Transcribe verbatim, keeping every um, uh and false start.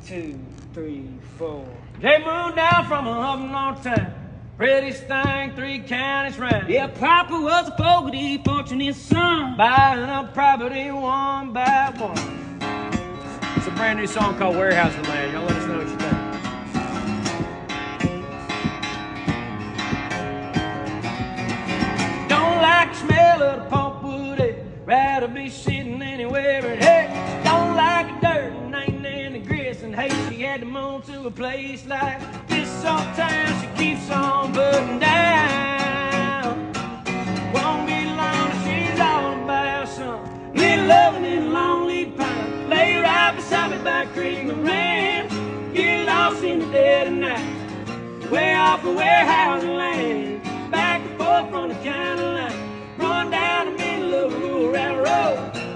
two, three, four. They moved down from a up north town. Prettiest thing three counties round. Yeah, Papa was a fogarty, fortunate son. Buying up property one by one. It's a brand new song called Weyerhaeuser Land. Y'all let us know what you think. Don't like the smell of the pulpwood, eh? Rather be sitting anywhere but hey, don't like the dirt and ain't in the grist, and hey, she had to move to a place like this. Sometimes she keeps on putting down. Won't be long till she's all about some little loving in a lonely pine. Lay right beside me by creek and rain. Get lost in the dead of night, way off of Weyerhaeuser Land. Back and forth from the county line, run down the middle of a rural railroad.